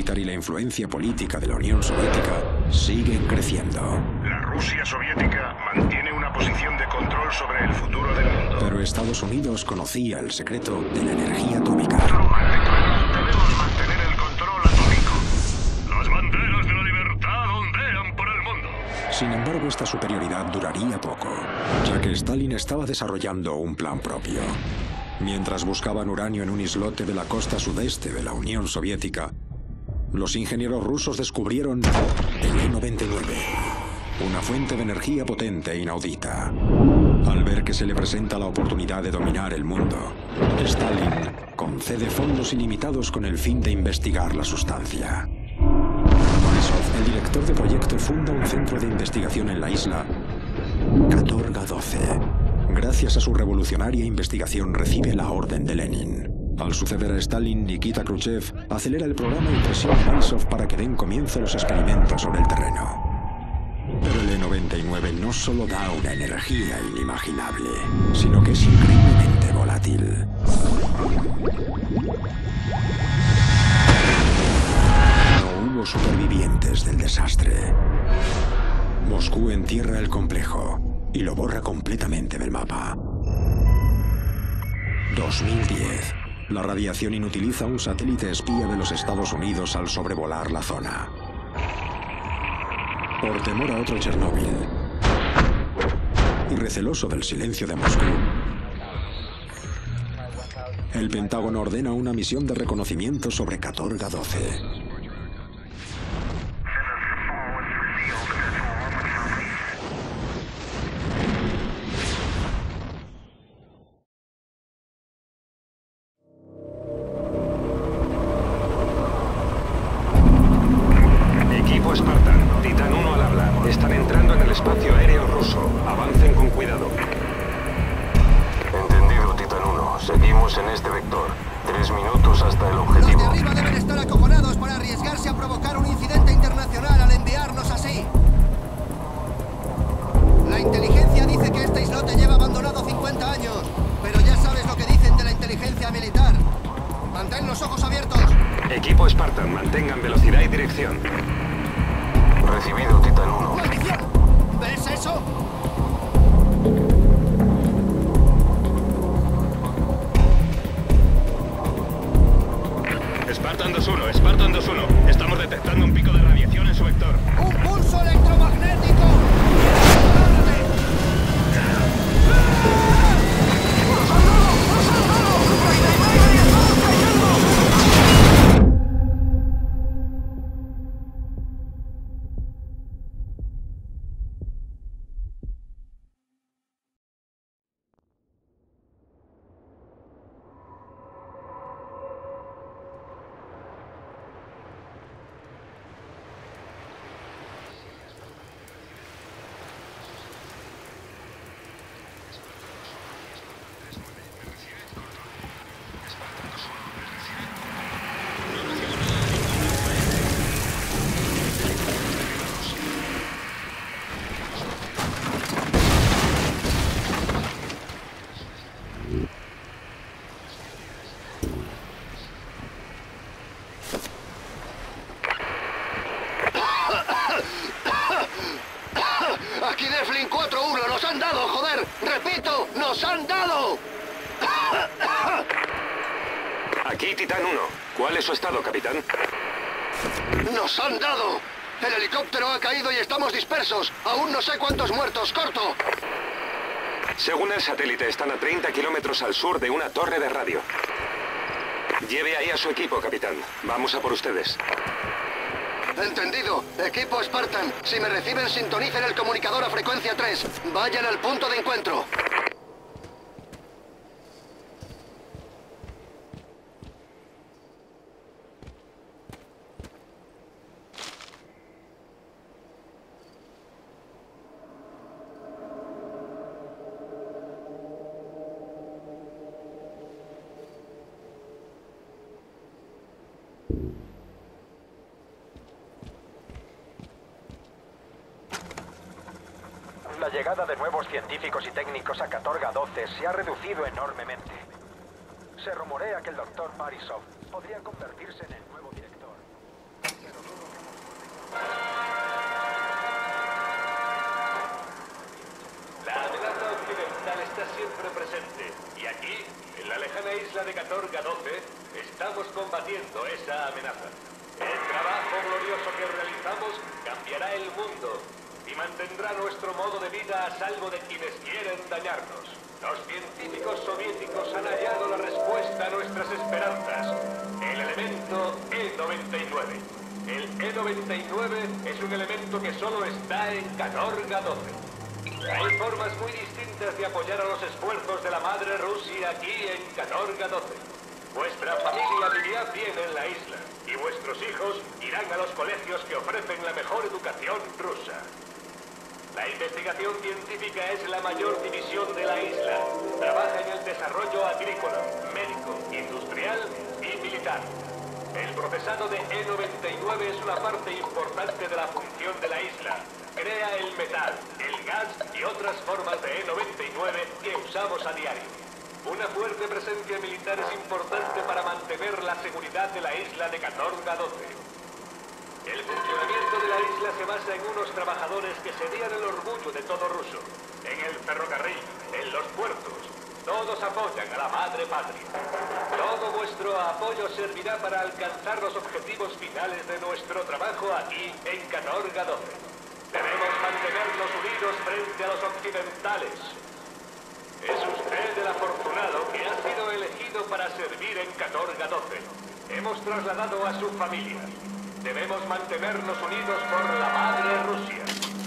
militar y la influencia política de la Unión Soviética siguen creciendo. La Rusia soviética mantiene una posición de control sobre el futuro del mundo. Pero Estados Unidos conocía el secreto de la energía atómica. Debemos mantener el control atómico. Las banderas de la libertad ondean por el mundo. Sin embargo, esta superioridad duraría poco, ya que Stalin estaba desarrollando un plan propio. Mientras buscaban uranio en un islote de la costa sudeste de la Unión Soviética, los ingenieros rusos descubrieron el E-99, una fuente de energía potente e inaudita. Al ver que se le presenta la oportunidad de dominar el mundo, Stalin concede fondos ilimitados con el fin de investigar la sustancia. Borisov, el director de proyecto, funda un centro de investigación en la isla Katorga 12. Gracias a su revolucionaria investigación recibe la orden de Lenin. Al suceder a Stalin, Nikita Khrushchev acelera el programa y presiona a Borisov para que den comienzo a los experimentos sobre el terreno. Pero el E-99 no solo da una energía inimaginable, sino que es increíblemente volátil. No hubo supervivientes del desastre. Moscú entierra el complejo y lo borra completamente del mapa. 2010. La radiación inutiliza un satélite espía de los Estados Unidos al sobrevolar la zona. Por temor a otro Chernóbil y receloso del silencio de Moscú, el Pentágono ordena una misión de reconocimiento sobre Katorga 12. Equipo Spartan, Titan 1 al habla. Están entrando en el espacio aéreo ruso. Avancen con cuidado. Entendido, Titan 1. Seguimos en este vector. 3 minutos hasta el objetivo. Los de arriba deben estar acojonados para arriesgarse a provocar un incidente internacional al enviarnos así. La inteligencia dice que este islote lleva abandonado 50 años, pero ya sabes lo que dicen de la inteligencia militar. Mantén los ojos abiertos. Equipo Spartan, mantengan velocidad y dirección. Recibido, Titan 1. ¡Maldición! ¿Ves eso? Spartan 2-1, Spartan 2-1. Estamos detectando un pico de radiación en su vector. ¡Un pulso electromagnético! ¡Agárrate! Aquí Deflin 4-1, nos han dado, joder. Repito, nos han dado. Aquí Titan 1. ¿Cuál es su estado, capitán? Nos han dado. El helicóptero ha caído y estamos dispersos. Aún no sé cuántos muertos. Corto. Según el satélite, están a 30 kilómetros al sur de una torre de radio. Lleve ahí a su equipo, capitán. Vamos a por ustedes. Entendido. Equipo Spartan. Si me reciben, sintonicen el comunicador a frecuencia 3. Vayan al punto de encuentro. La llegada de nuevos científicos y técnicos a Katorga 12 se ha reducido enormemente. Se rumorea que el Dr. Borisov podría convertirse en el nuevo director. La amenaza occidental está siempre presente. Y aquí, en la lejana isla de Catorga 12, estamos combatiendo esa amenaza. El trabajo glorioso que realizamos cambiará el mundo y mantendrá nuestro modo de vida a salvo de quienes quieren dañarnos. Los científicos soviéticos han hallado la respuesta a nuestras esperanzas. El elemento E99. El E99 es un elemento que solo está en Catorga 12. Hay formas muy distintas de apoyar a los esfuerzos de la madre Rusia aquí en Catorga 12. Vuestra familia vivirá bien en la isla y vuestros hijos irán a los colegios que ofrecen la mejor educación rusa. La investigación científica es la mayor división de la isla. Trabaja en el desarrollo agrícola, médico, industrial y militar. El procesado de E99 es una parte importante de la función de la isla. Crea el metal, el gas y otras formas de E99 que usamos a diario. Una fuerte presencia militar es importante para mantener la seguridad de la isla de Catorga 12. El funcionamiento de la isla se basa en unos trabajadores que serían el orgullo de todo ruso. En el ferrocarril, en los puertos, todos apoyan a la madre patria. Todo vuestro apoyo servirá para alcanzar los objetivos finales de nuestro trabajo aquí en Catorga 12. Debemos mantenernos unidos frente a los occidentales. Es usted el afortunado que ha sido elegido para servir en Catorga 12. Hemos trasladado a su familia. Debemos mantenernos unidos por la madre Rusia.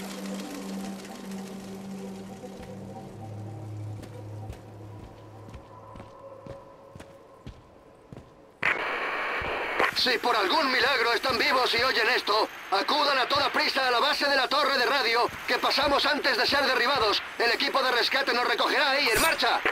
Si por algún milagro están vivos y oyen esto, acudan a toda prisa a la base de la torre de radio, que pasamos antes de ser derribados. El equipo de rescate nos recogerá ahí. ¡En marcha!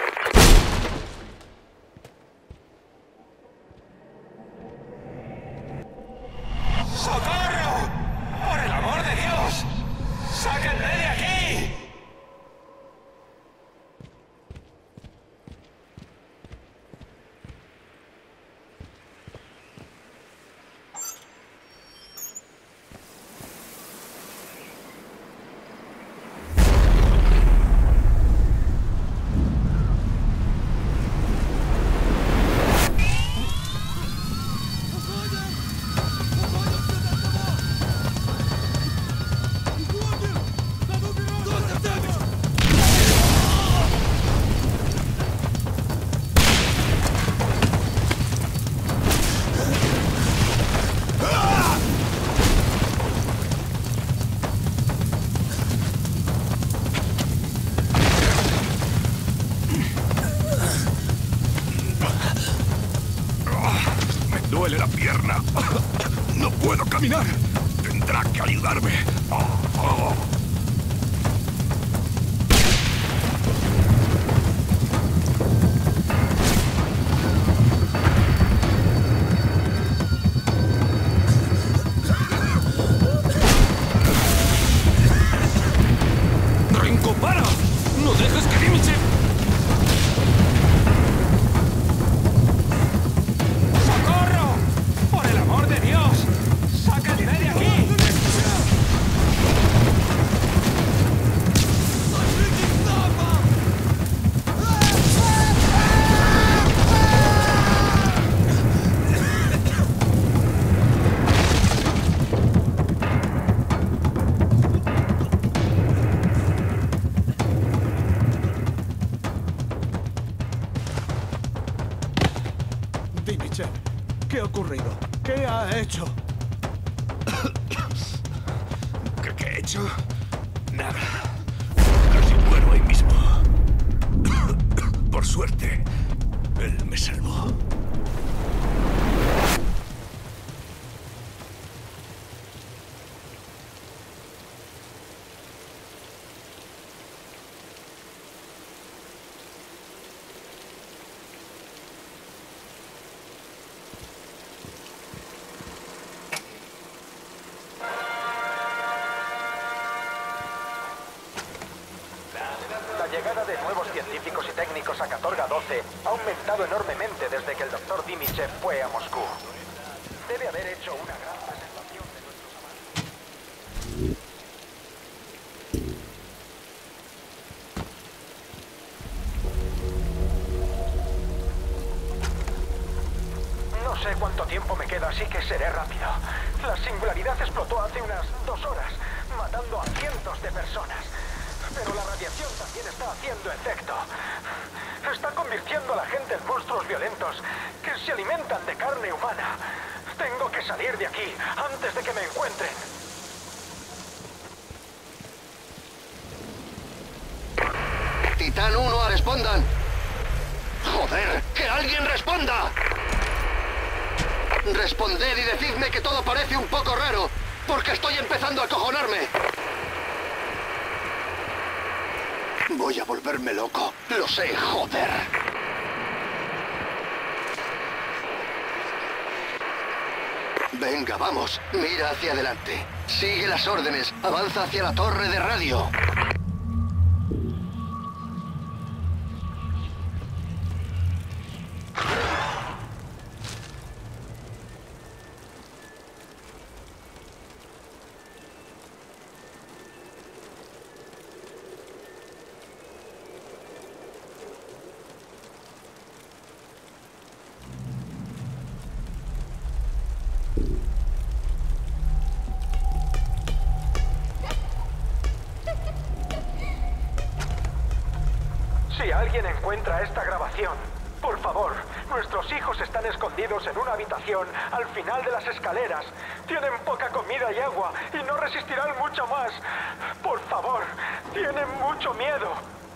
¡Socorro! ¡Por el amor de Dios! ¡Sáquenme de aquí! duele la pierna. No puedo caminar. Tendrá que ayudarme. ¡Renko, para! ¡No dejes que Dimichev! ¡Socorro! ¡Por el amor de Dios! ¡Sáquenme de aquí! Dimichev, ¿qué ha ocurrido? ¿Qué ha hecho? ¿Qué he hecho? Nada. Casi muero ahí mismo. Por suerte, él me salvó. La llegada de nuevos científicos y técnicos a Katorga 12 ha aumentado enormemente desde que el Dr. Dimichev fue a Moscú. Debe haber hecho una gran presentación de nuestros avances. cuánto tiempo me queda, así que seré rápido. La singularidad explotó hace unas 2 horas, matando a cientos de personas. Pero la radiación también está haciendo efecto. Está convirtiendo a la gente en monstruos violentos que se alimentan de carne humana. Tengo que salir de aquí antes de que me encuentren. Titán 1, respondan. ¡Joder! ¡Que alguien responda! Responded y decidme que todo parece un poco raro, porque estoy empezando a acojonarme. Voy a volverme loco. Lo sé, joder. Venga, vamos. Mira hacia adelante. Sigue las órdenes. Avanza hacia la torre de radio. Si alguien encuentra esta grabación, por favor, nuestros hijos están escondidos en una habitación al final de las escaleras. Tienen poca comida y agua y no resistirán mucho más. Por favor, tienen mucho miedo.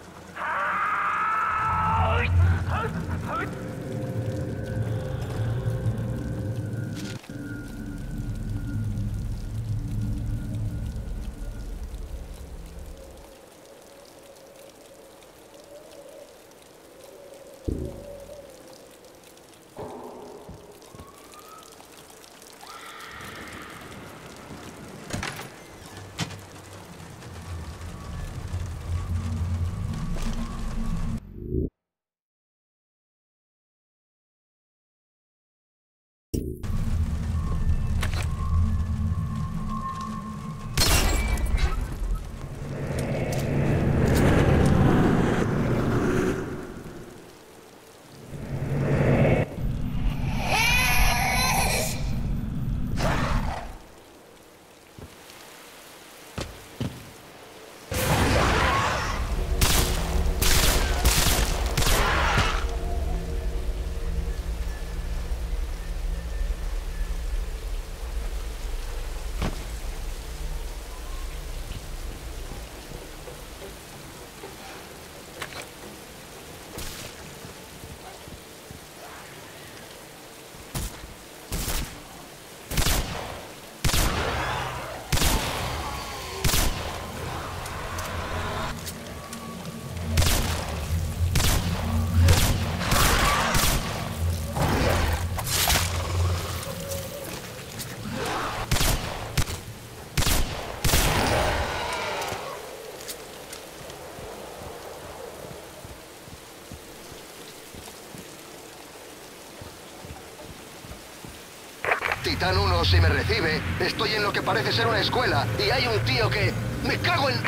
Titán 1, si me recibe, estoy en lo que parece ser una escuela y hay un tío que... ¡Me cago en...!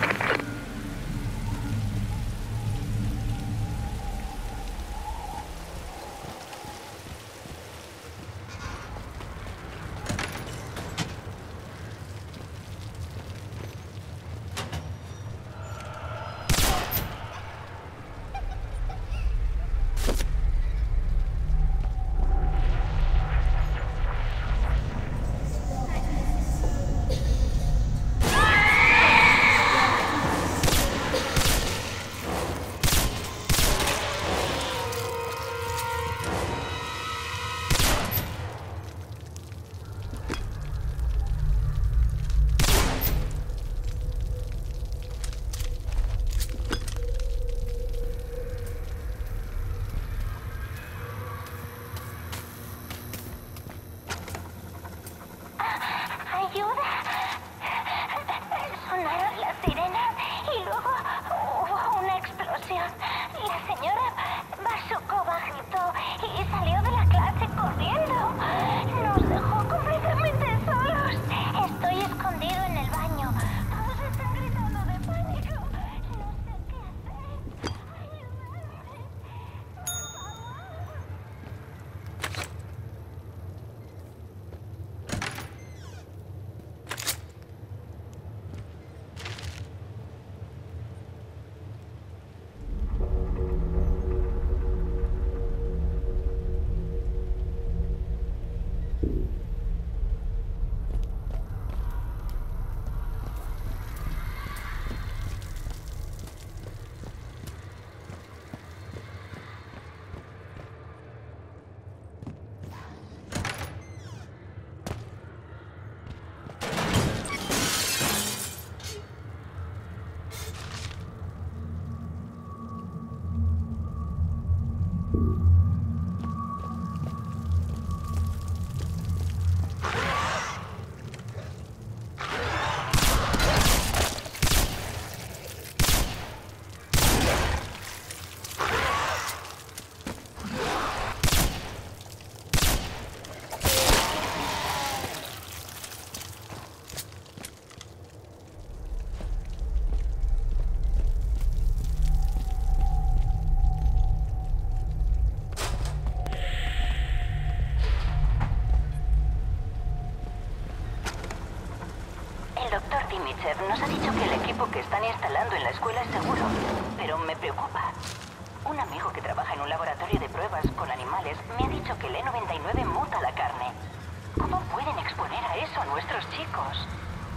Nos ha dicho que el equipo que están instalando en la escuela es seguro, pero me preocupa. Un amigo que trabaja en un laboratorio de pruebas con animales me ha dicho que el E99 muta la carne. ¿Cómo pueden exponer a eso a nuestros chicos?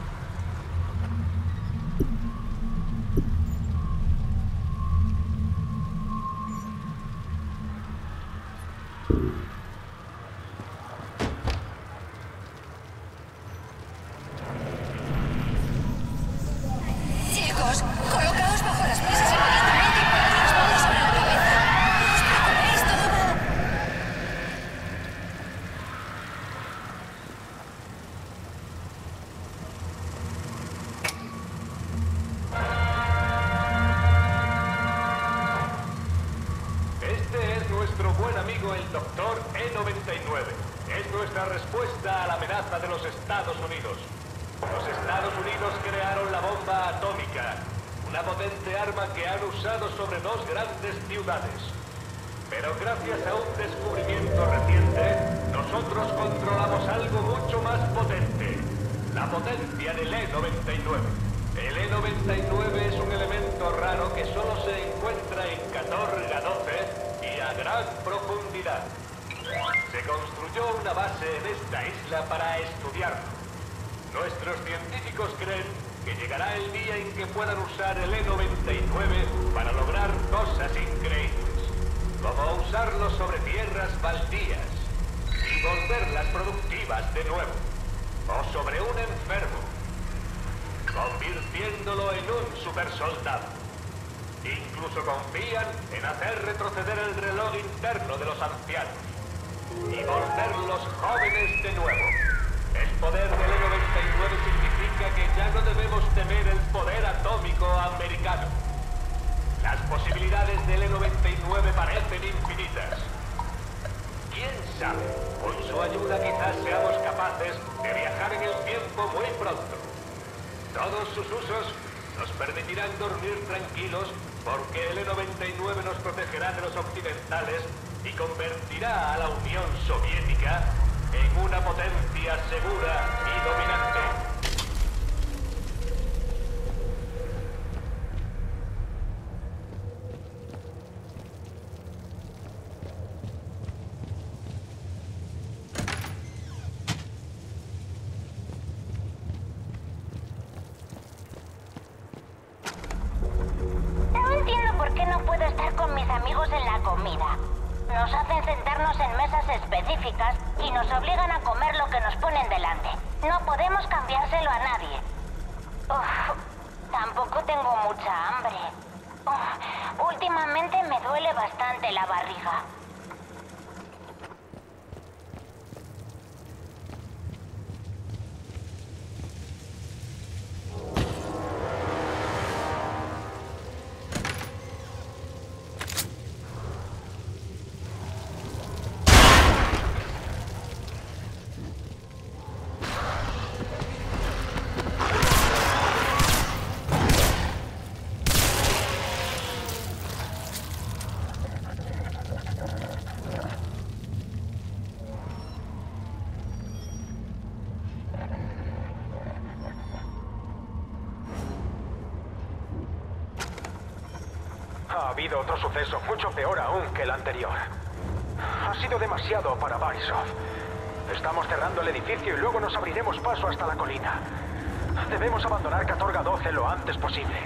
Colocaos bajo las mesas inmediatamente y poned las manos sobre la cabeza. No os preocupéis, todo va... Este es nuestro buen amigo el Doctor E99. Es nuestra respuesta a la amenaza de los Estados Unidos. Los Estados Unidos crearon la bomba atómica, una potente arma que han usado sobre dos grandes ciudades. Pero gracias a un descubrimiento reciente, nosotros controlamos algo mucho más potente: la potencia del E99. El E99 es un elemento raro que solo se encuentra en Catorga 12 y a gran profundidad. Se construyó una base en esta isla para estudiarlo. Nuestros científicos creen que llegará el día en que puedan usar el E99 para lograr cosas increíbles, como usarlo sobre tierras baldías y volverlas productivas de nuevo, o sobre un enfermo, convirtiéndolo en un supersoldado. Incluso confían en hacer retroceder el reloj interno de los ancianos y volverlos jóvenes de nuevo. El poder del E99 significa que ya no debemos temer el poder atómico americano. Las posibilidades del E99 parecen infinitas. ¿Quién sabe? Con su ayuda quizás seamos capaces de viajar en el tiempo muy pronto. Todos sus usos nos permitirán dormir tranquilos porque el E99 nos protegerá de los occidentales y convertirá a la Unión Soviética en una potencia segura y dominante. No entiendo por qué no puedo estar con mis amigos en la comida. Nos hacen sentarnos en mesas específicas y nos obligan a comer lo que nos ponen delante. No podemos cambiárselo a nadie. Tampoco tengo mucha hambre. Últimamente me duele bastante la barriga. Ha habido otro suceso mucho peor aún que el anterior. Ha sido demasiado para Borisov. Estamos cerrando el edificio y luego nos abriremos paso hasta la colina. Debemos abandonar Catorga 12 lo antes posible.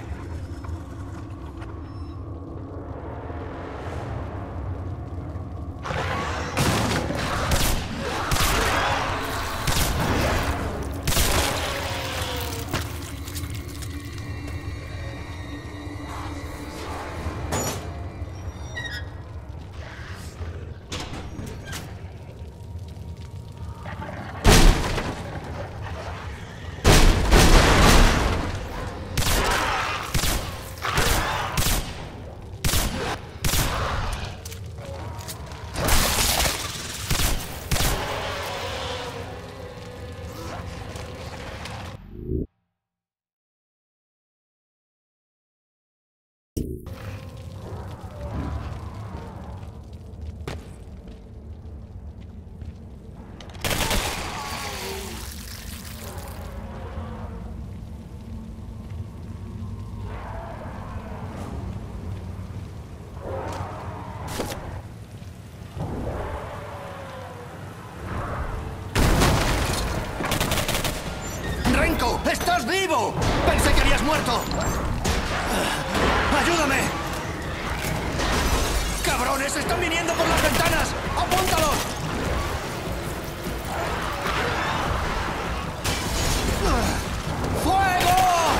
muerto! ¡Ayúdame! ¡Cabrones! ¡Están viniendo por las ventanas! ¡Apúntalos! ¡Fuego!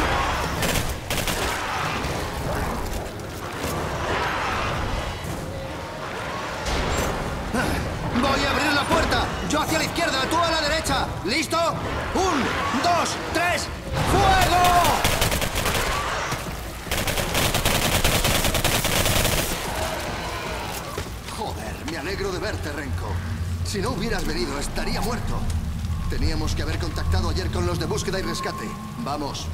Voy a abrir la puerta. Yo hacia la izquierda, tú a la derecha. ¿Listo? 1, 2, 3. ¡Fuego! Joder, me alegro de verte, Renko. Si no hubieras venido, estaría muerto. Teníamos que haber contactado ayer con los de búsqueda y rescate. Vamos.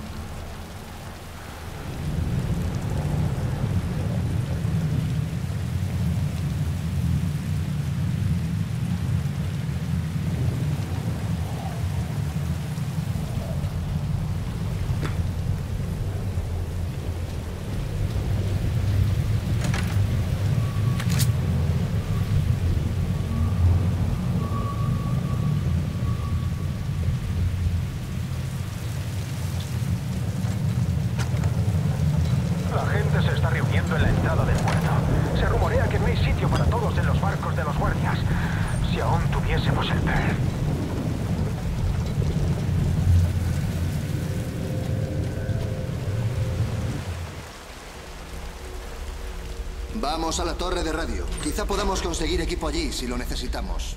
Vamos a la torre de radio. Quizá podamos conseguir equipo allí si lo necesitamos.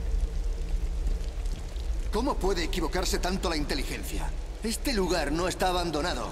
¿Cómo puede equivocarse tanto la inteligencia? Este lugar no está abandonado.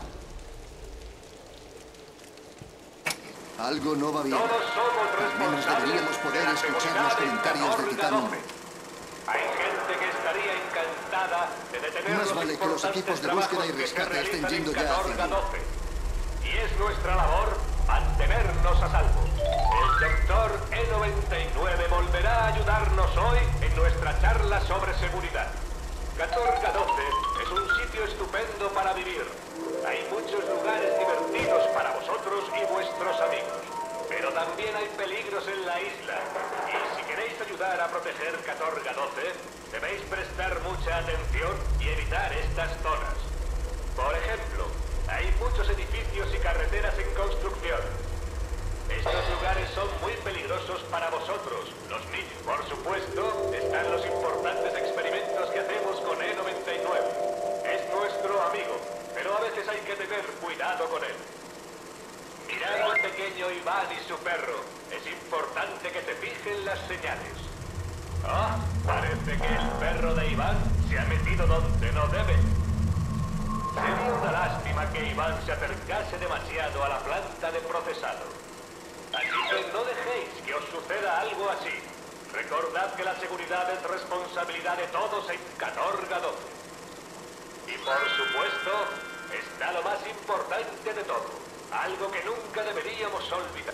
Algo no va bien. Todos somos Al menos deberíamos poder escuchar los comentarios de Titanum. Hay gente que estaría encantada de detener Más vale que los equipos de búsqueda y rescate estén yendo ya hacia allí. Y es nuestra labor mantenernos a salvo. El doctor E99 volverá a ayudarnos hoy en nuestra charla sobre seguridad. Catorga 12 es un sitio estupendo para vivir. Hay muchos lugares divertidos para vosotros y vuestros amigos. Pero también hay peligros en la isla. Y si queréis ayudar a proteger Catorga 12, debéis prestar mucha atención y evitar estas zonas. Por ejemplo, hay muchos edificios y carreteras en construcción. Estos lugares son muy peligrosos para vosotros, los niños. Por supuesto, están los importantes experimentos que hacemos con E99. Es nuestro amigo, pero a veces hay que tener cuidado con él. Mirad al pequeño Iván y su perro. Es importante que se fijen las señales. Ah, parece que el perro de Iván se ha metido donde no debe. Sería una lástima que Iván se acercase demasiado a la planta de procesado. Así que no dejéis que os suceda algo así. Recordad que la seguridad es responsabilidad de todos en Catorga 12. Y por supuesto, está lo más importante de todo. Algo que nunca deberíamos olvidar.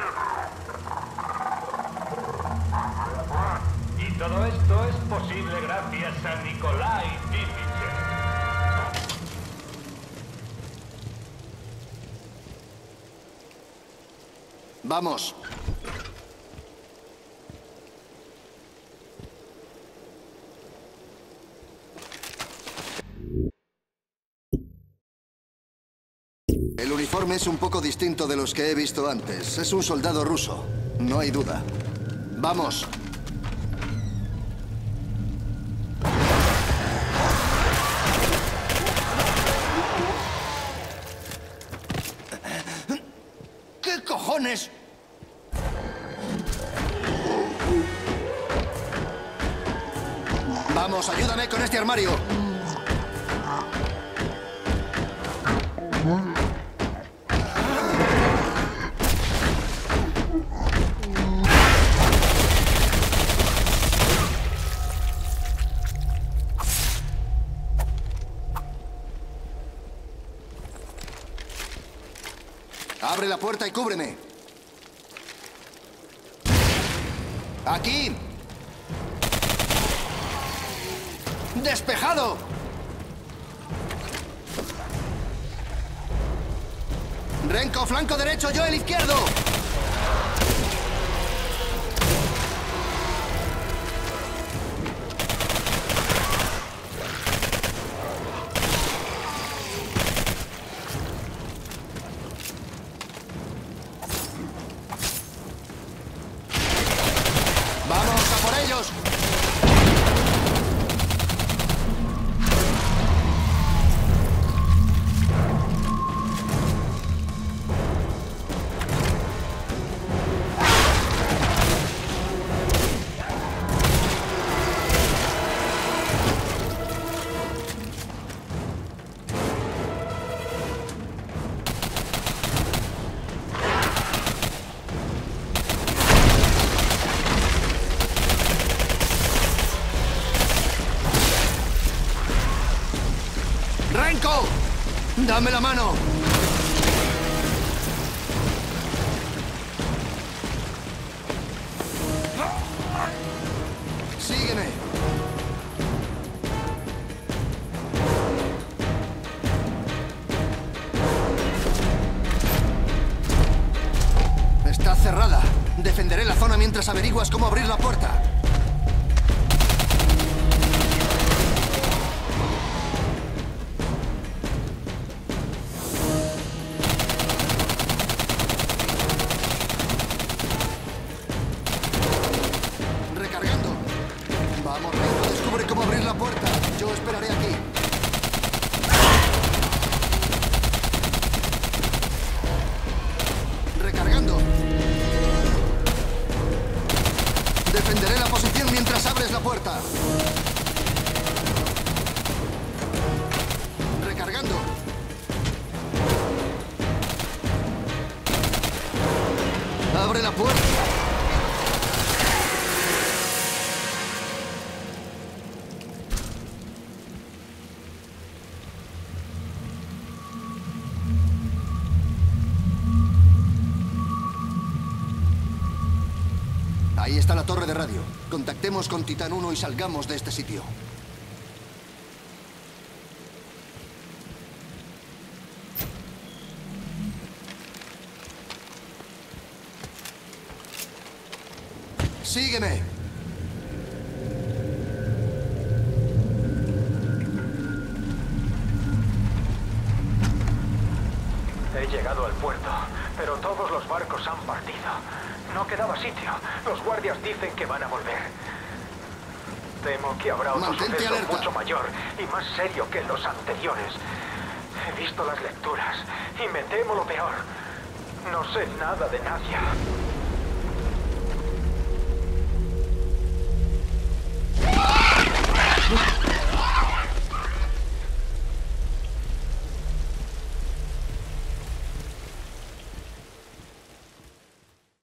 Y todo esto es posible gracias a Nikolai Dimichev. ¡Vamos! El uniforme es un poco distinto de los que he visto antes. Es un soldado ruso, no hay duda. ¡Vamos! ¿Qué cojones? Vamos, ayúdame con este armario. Abre la puerta y cúbreme. ¡Aquí! ¡Despejado! Renko, flanco derecho, yo el izquierdo. ¡Dame la mano! Sígueme. Está cerrada. Defenderé la zona mientras averiguas cómo abrir la puerta. Recargando. Vamos, Rico, descubre cómo abrir la puerta. Yo esperaré aquí. Recargando. Defenderé la posición mientras abres la puerta. Recargando. Abre la puerta. Ahí está la torre de radio. Contactemos con Titán 1 y salgamos de este sitio. Sígueme. He llegado al puerto, pero todos los barcos han partido. No quedaba sitio. Los guardias dicen que van a volver. Temo que habrá otro Mantente suceso alerta. mucho mayor y más serio que los anteriores. He visto las lecturas y me temo lo peor. No sé nada de Nadia.